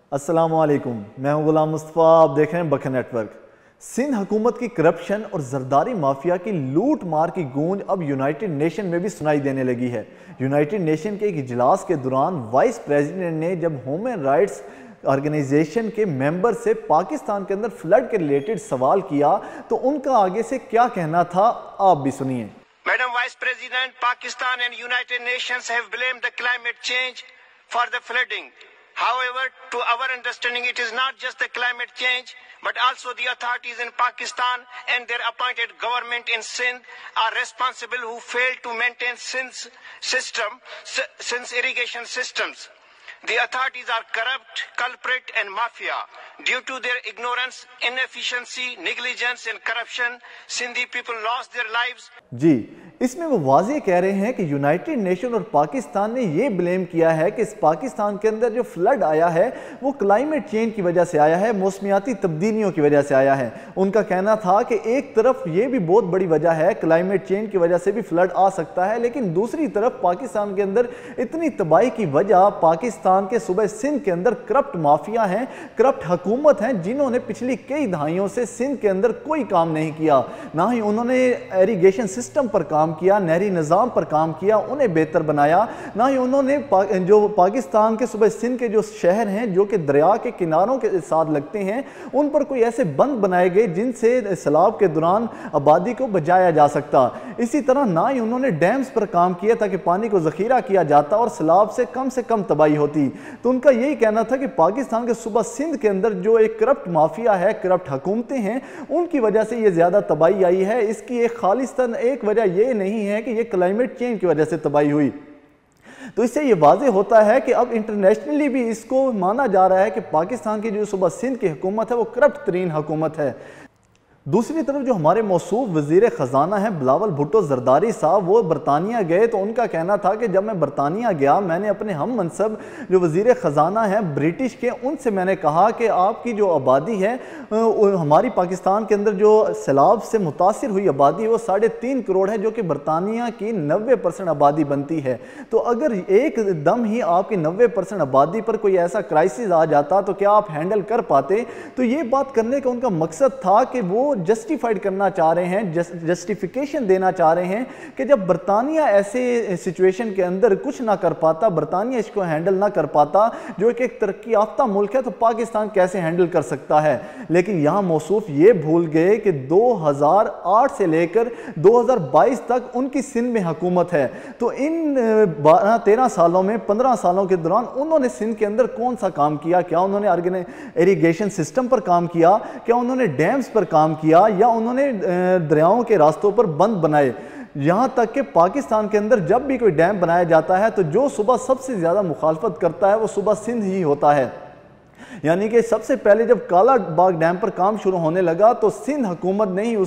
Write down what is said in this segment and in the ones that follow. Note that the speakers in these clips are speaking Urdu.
السلام علیکم، میں ہوں غلام مصطفیٰ، آپ دیکھ رہے ہیں بکھر نیٹ ورک۔ سندھ حکومت کی کرپشن اور زرداری مافیا کی لوٹ مار کی گونج اب یونائٹڈ نیشن میں بھی سنائی دینے لگی ہے۔ یونائٹڈ نیشن کے ایک اجلاس کے دوران وائس پریزیڈنٹ نے جب ہیومن رائٹس آرگنائزیشن کے ممبر سے پاکستان کے اندر فلڈ کے ریلیٹڈ سوال کیا تو ان کا آگے سے کیا کہنا تھا، آپ بھی سنیے۔ Madam Vice President, Pakistan and United Nations have blamed the climate change for the flooding. However, to our understanding, it is not just the climate change, but also the authorities in Pakistan and their appointed government in Sindh are responsible who failed to maintain Sindh's irrigation systems. The authorities are corrupt, culprit and mafia. Due to their ignorance, inefficiency, negligence and corruption, Sindhi people lost their lives. جی، اس میں وہ واضح کہہ رہے ہیں کہ یونائٹڈ نیشن اور پاکستان نے یہ بلیم کیا ہے کہ اس پاکستان کے اندر جو فلڈ آیا ہے وہ کلائمیٹ چینج کی وجہ سے آیا ہے، موسمیاتی تبدیلیوں کی وجہ سے آیا ہے۔ ان کا کہنا تھا کہ ایک طرف یہ بھی بہت بڑی وجہ ہے، کلائمیٹ چینج کی وجہ سے بھی فلڈ آ سکتا ہے، لیکن دوسری طرف پاکستان کے اندر اتنی تباہی کی وجہ پاکستان کے صوبہ سندھ کے اندر کرپٹ مافیا ہیں، کرپٹ حکومت ہیں، جنہوں نے پچھلی کئی دہائیوں سے سندھ کے اندر کوئی کام نہیں کیا، نہ ہی انہوں نے ایریگیشن سسٹم پر کام کیا، نہری نظام پر کام کیا، انہیں بہتر بنایا، نہ ہی انہوں نے جو پاکستان کے صوبہ سندھ کے جو شہر ہیں جو کہ دریا کے کناروں کے ساتھ لگتے ہیں ان پر کوئی ایسے بند بنائے گئے جن سے سیلاب کے دوران آبادی کو بچایا جا سکتا۔ اسی طرح نہ ہی انہوں نے ڈیمز پر کام کیا تاکہ پانی کو ذخیرہ کیا جاتا اور سیلاب سے کم تباہی ہوتی۔ تو ان کا یہی کہنا تھا کہ پاکستان کے صوبہ سندھ کے اندر جو ایک کرپٹ مافیا ہے، کرپٹ حکومتیں ہیں، ان کی وجہ سے یہ زیادہ تباہی آئی ہے۔ اس کی ایک خالصتاً ایک وجہ یہ نہیں ہے کہ یہ کلائمیٹ چینج کی وجہ سے تباہی ہوئی۔ تو اس سے یہ واضح ہوتا ہے کہ اب انٹرنیشنلی بھی اس کو مانا جا رہا ہے کہ پاکستان کی جو صوبہ سندھ کی حکومت ہے وہ کرپٹ ترین حکومت ہے۔ دوسری طرف جو ہمارے موصوف وزیر خزانہ ہیں بلاول بھٹو زرداری صاحب، وہ برطانیہ گئے تو ان کا کہنا تھا کہ جب میں برطانیہ گیا میں نے اپنے ہم منصب جو وزیر خزانہ ہیں برٹش کے، ان سے میں نے کہا کہ آپ کی جو آبادی ہے، ہماری پاکستان کے اندر جو سیلاب سے متاثر ہوئی آبادی وہ 3.5 کروڑ ہے، جو کہ برطانیہ کی 90% آبادی بنتی ہے۔ تو اگر ایک دم ہی آپ کی 90% آبادی پر کوئی ایسا کرائسس آ جاتا تو کیا آپ ہینڈل کر پاتے؟ تو یہ بات کرنے کا ان کا مقصد تھا کہ وہ جسٹیفائیڈ کرنا چاہ رہے ہیں، جسٹیفیکیشن دینا چاہ رہے ہیں کہ جب برطانیہ ایسے سچویشن کے اندر کچھ نہ کر پاتا، برطانیہ اس کو ہینڈل نہ کر پاتا جو ایک ترقی یافتہ ملک ہے، تو پاکستان کیسے ہینڈل کر سکتا ہے؟ لیکن یہاں موصوف یہ بھول گئے کہ 2008 سے لے کر 2022 تک ان کی سندھ میں حکومت ہے۔ تو ان 13 سالوں میں 15 سالوں کے دوران انہوں نے سندھ کے اندر کون سا کام کیا؟ کیا انہوں نے ایریگیشن سسٹم پر کام کیا؟ کیا انہوں نے ڈیمز پر کام کیا؟ یا انہوں نے دریاؤں کے راستوں پر بند بنائے؟ یہاں تک کہ پاکستان کے اندر جب بھی کوئی ڈیم بنایا جاتا ہے تو جو صوبہ سب سے زیادہ مخالفت کرتا ہے وہ صوبہ سندھ ہی ہوتا ہے۔ یعنی کہ سب سے پہلے جب کالا باغ ڈیم پر کام شروع ہونے لگا تو سندھ حکومت نے ہی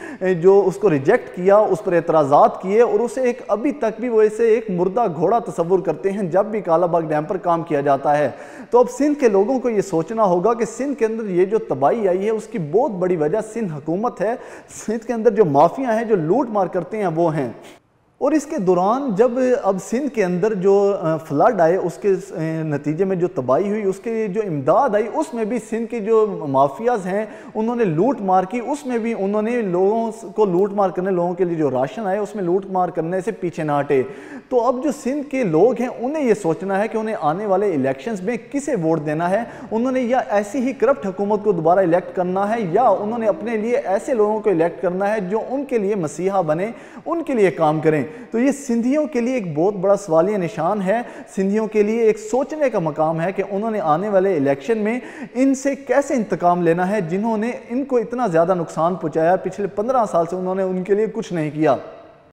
اس کو ریجیکٹ کیا، اس پر اعتراضات کیے اور اسے ایک ابھی تک بھی وہ اسے ایک مردہ گھوڑا تصور کرتے ہیں جب بھی کالا باغ ڈیم پر کام کیا جاتا ہے۔ تو اب سندھ کے لوگوں کو یہ سوچنا ہوگا کہ سندھ کے اندر یہ جو تباہی آئی ہے اس کی بہت بڑی وجہ سندھ حکومت ہے۔ سندھ کے اندر جو مافیا ہیں جو لوٹ مار کرتے ہیں وہ ہیں۔ اور اس کے دوران جب اب سندھ کے اندر جو فلڈ آئے اس کے نتیجے میں جو تباہی ہوئی، اس کے جو امداد آئی، اس میں بھی سندھ کے جو مافیاز ہیں انہوں نے لوٹ مار کی، اس میں بھی انہوں نے لوگوں کو لوٹ مار کرنے، لوگوں کے لیے جو راشن آئے اس میں لوٹ مار کرنے سے پیچھے نہ ہٹے۔ تو اب جو سندھ کے لوگ ہیں انہیں یہ سوچنا ہے کہ انہیں آنے والے الیکشنز میں کسے ووٹ دینا ہے۔ انہوں نے یا ایسی ہی کرپٹ حکومت کو دوبارہ الیکٹ کرنا ہے یا انہوں نے اپنے لیے ایسے لوگوں کو الیکٹ کرنا ہے جو ان کے لیے مسیحا بنے، ان کے لیے کام کریں۔ تو یہ سندھیوں کے لیے ایک بہت بڑا سوالیہ نشان ہے، سندھیوں کے لیے ایک سوچنے کا مقام ہے کہ انہوں نے آنے والے الیکشن میں ان سے کیسے انتقام لینا ہے جنہوں نے ان کو اتنا زیادہ نقصان پہنچایا۔ پچھلے 15 سال سے انہوں نے ان کے لیے کچھ نہیں کیا۔